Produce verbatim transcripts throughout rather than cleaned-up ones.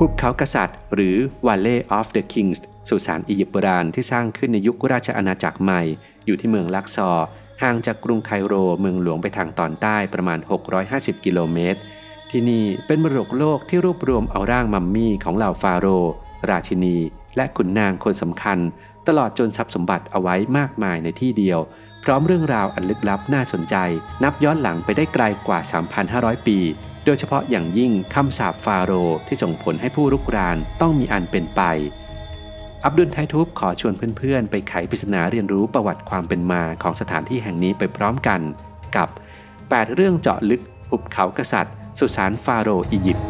หุบเขากษัตริย์หรือ Valley of the Kings สุสานอียิปต์โบราณที่สร้างขึ้นในยุคราชอาณาจักรใหม่อยู่ที่เมืองลักซอร์ห่างจากกรุงไคโรเมืองหลวงไปทางตอนใต้ประมาณหกร้อยห้าสิบกิโลเมตรที่นี่เป็นมรดกโลกที่รวบรวมเอาร่างมัมมี่ของเหล่าฟาโรห์ราชินีและขุนนางคนสำคัญตลอดจนทรัพย์สมบัติเอาไว้มากมายในที่เดียวพร้อมเรื่องราวอันลึกลับน่าสนใจนับย้อนหลังไปได้ไกลกว่า สามพันห้าร้อย ปีโดยเฉพาะอย่างยิ่งคำสาปฟาโรห์ที่ส่งผลให้ผู้รุกรานต้องมีอันเป็นไปอับดุลไททูบขอชวนเพื่อนๆไปไขปริศนาเรียนรู้ประวัติความเป็นมาของสถานที่แห่งนี้ไปพร้อมกันกับแปดเรื่องเจาะลึกหุบเขากษัตริย์สุสานฟาโรห์อียิปต์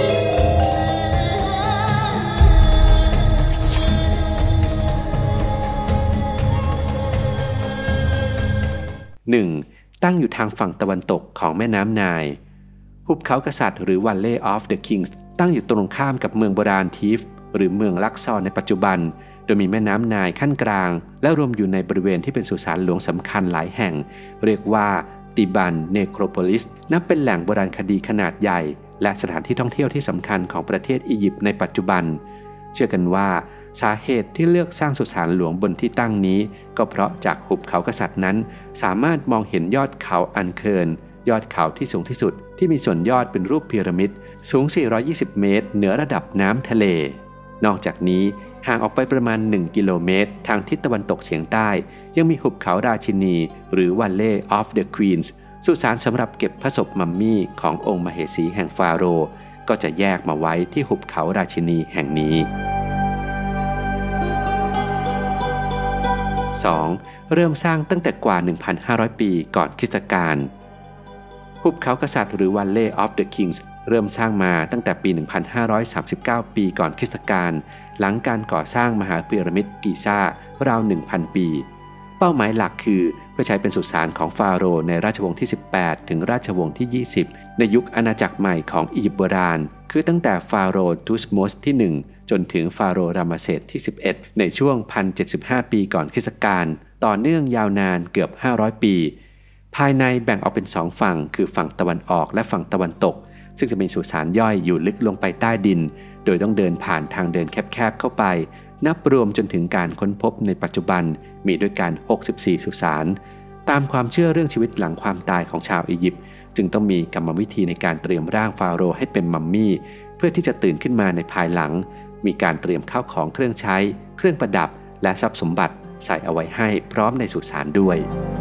หนึ่งตั้งอยู่ทางฝั่งตะวันตกของแม่น้ำไนล์หุบเขากษัตริย์หรือ Valley of the Kings ตั้งอยู่ตรงข้ามกับเมืองโบราณทีฟหรือเมืองลักซอร์ในปัจจุบันโดยมีแม่น้ำไนล์ขั้นกลางและรวมอยู่ในบริเวณที่เป็นสุสานหลวงสำคัญหลายแห่งเรียกว่าติบันเนโครโพลิสนับเป็นแหล่งโบราณคดีขนาดใหญ่และสถานที่ท่องเที่ยวที่สำคัญของประเทศอียิปต์ในปัจจุบันเชื่อกันว่าสาเหตุที่เลือกสร้างสุสานหลวงบนที่ตั้งนี้ก็เพราะจากหุบเขากษัตริย์นั้นสามารถมองเห็นยอดเขาอันเคิร์นยอดเขาที่สูงที่สุดที่มีส่วนยอดเป็นรูปพีระมิดสูงสี่ร้อยยี่สิบเมตรเหนือระดับน้ำทะเลนอกจากนี้ห่างออกไปประมาณหนึ่งกิโลเมตรทางทิศตะวันตกเฉียงใต้ยังมีหุบเขาราชินีหรือ Valley of the Queens สุสานสำหรับเก็บพระศพมัมมี่ขององค์มเหสีแห่งฟาโรห์ก็จะแยกมาไว้ที่หุบเขาราชินีแห่งนี้สองเริ่มสร้างตั้งแต่กว่า หนึ่งพันห้าร้อย ปีก่อนคริสตกาลหุบเขากษัตริย์หรือ Valley of the Kings เริ่มสร้างมาตั้งแต่ปี หนึ่งพันห้าร้อยสามสิบเก้า ปีก่อนคริสตกาลหลังการก่อสร้างมหาพีระมิดกิซาราว หนึ่งพัน ปีเป้าหมายหลักคือเพื่อใช้เป็นสุสานของฟาโรห์ในราชวงศ์ที่สิบแปดถึงราชวงศ์ที่ยี่สิบในยุคอาณาจักรใหม่ของอียิปต์โบราณคือตั้งแต่ฟาโรห์ทูตโมสที่หนึ่งจนถึงฟาโรห์รามเสสที่สิบเอ็ดในช่วง หนึ่งพันเจ็ดสิบห้า ปีก่อนคริสตกาลต่อเนื่องยาวนานเกือบห้าร้อยปีภายในแบ่งออกเป็นสองฝั่งคือฝั่งตะวันออกและฝั่งตะวันตกซึ่งจะมีสุสานย่อยอยู่ลึกลงไปใต้ดินโดยต้องเดินผ่านทางเดินแคบๆเข้าไปนับรวมจนถึงการค้นพบในปัจจุบันมีด้วยกันหกสิบสี่สุสานตามความเชื่อเรื่องชีวิตหลังความตายของชาวอียิปต์จึงต้องมีกรรมวิธีในการเตรียมร่างฟาโรห์ให้เป็นมัมมี่เพื่อที่จะตื่นขึ้นมาในภายหลังมีการเตรียมข้าวของเครื่องใช้เครื่องประดับและทรัพย์สมบัติใส่เอาไว้ให้พร้อมในสุสานด้วย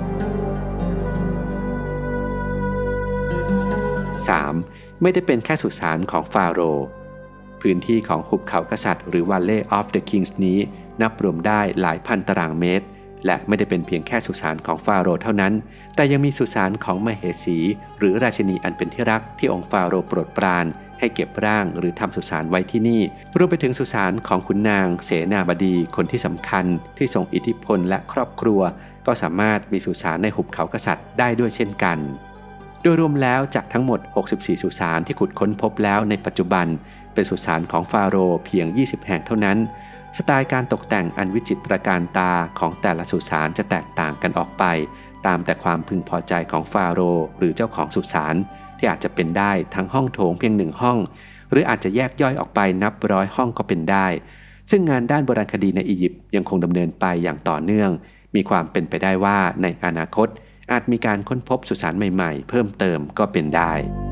สาม. ไม่ได้เป็นแค่สุสานของฟาโรห์พื้นที่ของหุบเขากษัตริย์หรือ Valley of the Kings นี้นับรวมได้หลายพันตารางเมตรและไม่ได้เป็นเพียงแค่สุสานของฟาโรห์เท่านั้นแต่ยังมีสุสานของมเหสีหรือราชินีอันเป็นที่รักที่องค์ฟาโรห์โปรดปรานให้เก็บร่างหรือทำสุสานไว้ที่นี่รวมไปถึงสุสานของขุนนางเสนาบดีคนที่สำคัญที่ทรงอิทธิพลและครอบครัวก็สามารถมีสุสานในหุบเขากษัตริย์ได้ด้วยเช่นกันโดยรวมแล้วจากทั้งหมดหกสิบสี่สุสานที่ขุดค้นพบแล้วในปัจจุบันเป็นสุสานของฟาโรห์เพียงยี่สิบแห่งเท่านั้นสไตล์การตกแต่งอันวิจิตรการตาของแต่ละสุสานจะแตกต่างกันออกไปตามแต่ความพึงพอใจของฟาโรห์หรือเจ้าของสุสานที่อาจจะเป็นได้ทั้งห้องโถงเพียงหนึ่งห้องหรืออาจจะแยกย่อยออกไปนับร้อยห้องก็เป็นได้ซึ่งงานด้านโบราณคดีในอียิปต์ยังคงดำเนินไปอย่างต่อเนื่องมีความเป็นไปได้ว่าในอนาคตอาจมีการค้นพบสุสานใหม่ๆเพิ่มเติมก็เป็นได้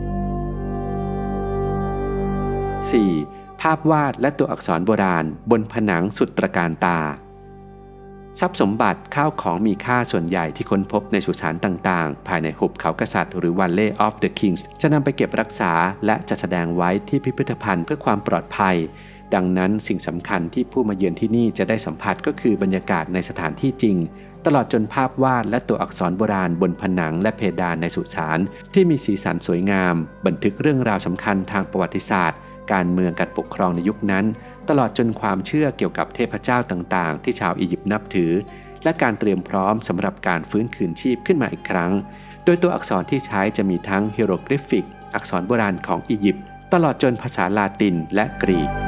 สี่. ภาพวาดและตัวอักษรโบราณบนผนังสุดตระการตาทรัพย์สมบัติข้าวของมีค่าส่วนใหญ่ที่ค้นพบในสุสานต่างๆภายในหุบเขากษัตริย์หรือ Valley of the Kings จะนำไปเก็บรักษาและจัดแสดงไว้ที่พิพิธภัณฑ์เพื่อความปลอดภัยดังนั้นสิ่งสำคัญที่ผู้มาเยือนที่นี่จะได้สัมผัสก็คือบรรยากาศในสถานที่จริงตลอดจนภาพวาดและตัวอักษรโบราณบนผนังและเพดานในสุสานที่มีสีสันสวยงามบันทึกเรื่องราวสำคัญทางประวัติศาสตร์การเมืองการปกครองในยุคนั้นตลอดจนความเชื่อเกี่ยวกับเทพเจ้าต่างๆที่ชาวอียิปต์นับถือและการเตรียมพร้อมสำหรับการฟื้นคืนชีพขึ้นมาอีกครั้งโดยตัวอักษรที่ใช้จะมีทั้งฮีโรกริฟิกอักษรโบราณของอียิปต์ตลอดจนภาษาลาตินและกรีก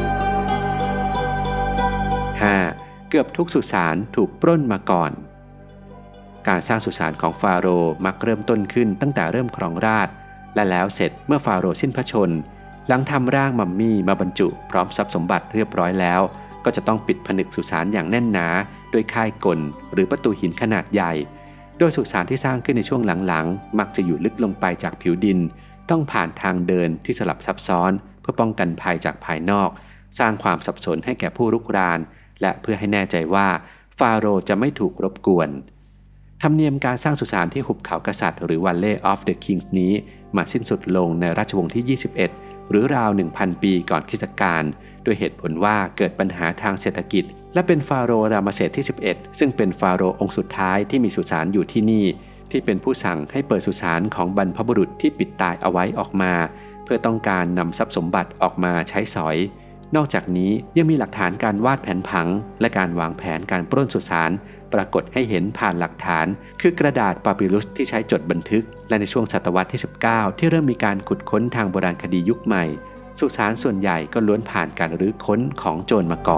ห้า. เกือบทุกสุสานถูกปล้นมาก่อนการสร้างสุสานของฟาโรห์มักเริ่มต้นขึ้นตั้งแต่เริ่มครองราชย์และแล้วเสร็จเมื่อฟาโรห์สิ้นพระชนหลังทำร่างมัมมี่มาบรรจุพร้อมทรัพย์สมบัติเรียบร้อยแล้วก็จะต้องปิดผนึกสุสานอย่างแน่นหนาด้วยค่ายกลหรือประตูหินขนาดใหญ่โดยสุสานที่สร้างขึ้นในช่วงหลังๆมักจะอยู่ลึกลงไปจากผิวดินต้องผ่านทางเดินที่สลับซับซ้อนเพื่อป้องกันภัยจากภายนอกสร้างความสับสนให้แก่ผู้รุกรานและเพื่อให้แน่ใจว่าฟาโรห์จะไม่ถูกรบกวนธรรมเนียมการสร้างสุสานที่หุบเขากษัตริย์หรือ Valley of the Kings นี้มาสิ้นสุดลงในราชวงศ์ที่ยี่สิบเอ็ดหรือราว หนึ่งพัน ปีก่อนคริสตกาลด้วยเหตุผลว่าเกิดปัญหาทางเศรษฐกิจและเป็นฟาโรห์รามเสสที่สิบเอ็ดซึ่งเป็นฟาโรห์องค์สุดท้ายที่มีสุสานอยู่ที่นี่ที่เป็นผู้สั่งให้เปิดสุสานของบรรพบุรุษที่ปิดตายเอาไว้ออกมาเพื่อต้องการนำทรัพย์สมบัติออกมาใช้สอยนอกจากนี้ยังมีหลักฐานการวาดแผนผังและการวางแผนการปล้นสุสานปรากฏให้เห็นผ่านหลักฐานคือกระดาษปาปิรุสที่ใช้จดบันทึกและในช่วงศตวรรษที่สิบเก้าที่เริ่มมีการขุดค้นทางโบราณคดียุคใหม่สุสานส่วนใหญ่ก็ล้วนผ่านการรื้อค้นของโจรมาก่อน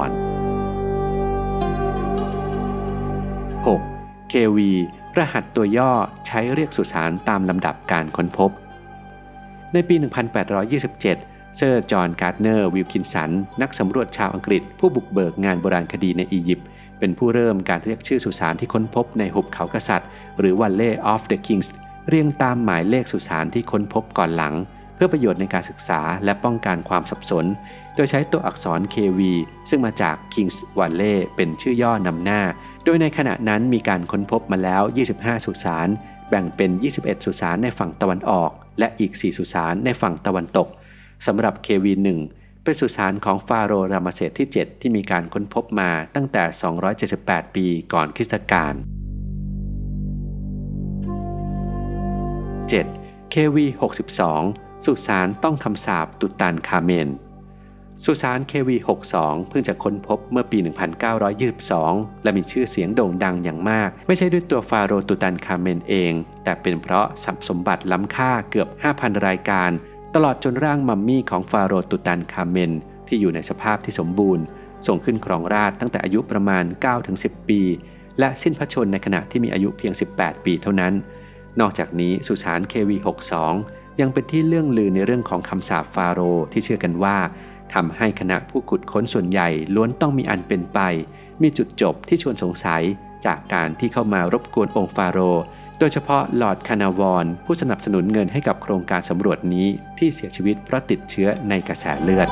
หก เค วี รหัสตัวย่อใช้เรียกสุสานตามลำดับการค้นพบในปี หนึ่งพันแปดร้อยยี่สิบเจ็ด เซอร์จอห์น การ์ดเนอร์ วิลคินสันนักสำรวจชาวอังกฤษผู้บุกเบิกงานโบราณคดีในอียิปต์เป็นผู้เริ่มการเรียกชื่อสุสานที่ค้นพบในหุบเขากษัตริย์หรือ Valley of the Kings เรียงตามหมายเลขสุสานที่ค้นพบก่อนหลังเพื่อประโยชน์ในการศึกษาและป้องกันความสับสนโดยใช้ตัวอักษร เค วี ซึ่งมาจาก Kings Valley เป็นชื่อย่อนำหน้าโดยในขณะนั้นมีการค้นพบมาแล้วยี่สิบห้าสุสานแบ่งเป็นยี่สิบเอ็ดสุสานในฝั่งตะวันออกและอีกสี่สุสานในฝั่งตะวันตกสำหรับ เค วี หนึ่ง เป็นสุสานของฟาโรห์รามเสสที่เจ็ดที่มีการค้นพบมาตั้งแต่สองร้อยเจ็ดสิบแปดปีก่อนคริสตกาล เจ็ด เค วี หกสิบสอง สุสานต้องคำสาปตุตันคาเมนสุสาน เค วี หกสิบสอง เพิ่งจะค้นพบเมื่อปี หนึ่งพันเก้าร้อยยี่สิบสอง และมีชื่อเสียงโด่งดังอย่างมากไม่ใช่ด้วยตัวฟาโรห์ตุตันคาเมนเองแต่เป็นเพราะทรัพย์สมบัติล้ำค่าเกือบ ห้าพัน รายการตลอดจนร่างมัมมี่ของฟาโรห์ตุตันคาเมนที่อยู่ในสภาพที่สมบูรณ์ส่งขึ้นครองราชย์ตั้งแต่อายุประมาณ เก้าถึงสิบ ปีและสิ้นพระชนม์ในขณะที่มีอายุเพียง สิบแปด ปีเท่านั้นนอกจากนี้สุสาน เค วี หกสิบสอง ยังเป็นที่เรื่องลือในเรื่องของคำสาปฟาโรห์ที่เชื่อกันว่าทำให้คณะผู้ขุดค้นส่วนใหญ่ล้วนต้องมีอันเป็นไปมีจุดจบที่ชวนสงสัยจากการที่เข้ามารบกวนองค์ฟาโรห์โดยเฉพาะลอร์ดคานาวอนผู้สนับสนุนเงินให้กับโครงการสำรวจนี้ที่เสียชีวิตเพราะติดเชื้อในกระแสเลือด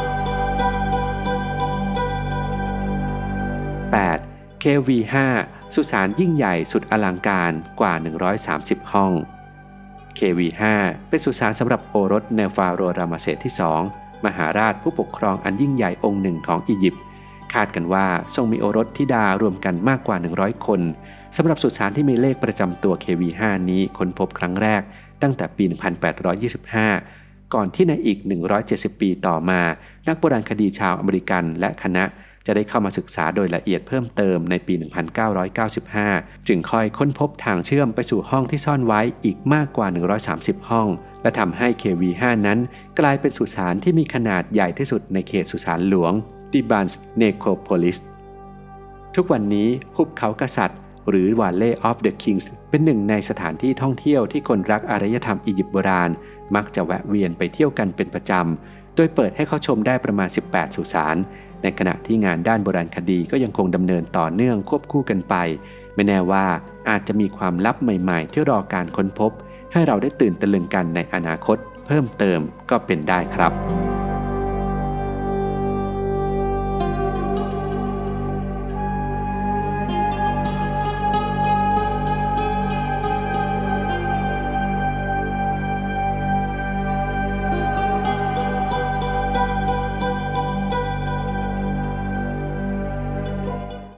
แปด เค วี ห้า สุสานยิ่งใหญ่สุดอลังการกว่าหนึ่งร้อยสามสิบห้อง เค วี ห้า เป็นสุสานสำหรับโอรสในฟาโรห์รามเสสที่สองมหาราชผู้ปกครองอันยิ่งใหญ่องค์หนึ่งของอียิปต์คาดกันว่าทรงมีโอรสธิดารวมกันมากกว่าหนึ่งร้อยคนสำหรับสุสานที่มีเลขประจำตัว เค วี ห้า นี้ค้นพบครั้งแรกตั้งแต่ปี หนึ่งพันแปดร้อยยี่สิบห้า ก่อนที่ในอีกหนึ่งร้อยเจ็ดสิบปีต่อมานักโบราณคดีชาวอเมริกันและคณะจะได้เข้ามาศึกษาโดยละเอียดเพิ่มเติมในปี หนึ่งพันเก้าร้อยเก้าสิบห้า จึงค่อยค้นพบทางเชื่อมไปสู่ห้องที่ซ่อนไว้อีกมากกว่าหนึ่งร้อยสามสิบห้องและทำให้ เค วี ห้า นั้นกลายเป็นสุสานที่มีขนาดใหญ่ที่สุดในเขตสุสานหลวงติบันส์เนโครโพลิสทุกวันนี้หุบเขากษัตริย์หรือ Valley of the Kings เป็นหนึ่งในสถานที่ท่องเที่ยวที่คนรักอารยธรรมอียิปต์โบราณมักจะแวะเวียนไปเที่ยวกันเป็นประจำโดยเปิดให้เข้าชมได้ประมาณสิบแปดสุสานในขณะที่งานด้านโบราณคดีก็ยังคงดำเนินต่อเนื่องควบคู่กันไปไม่แน่ว่าอาจจะมีความลับใหม่ๆที่รอการค้นพบให้เราได้ตื่นตะลึงกันในอนาคตเพิ่มเติมก็เป็นได้ครับ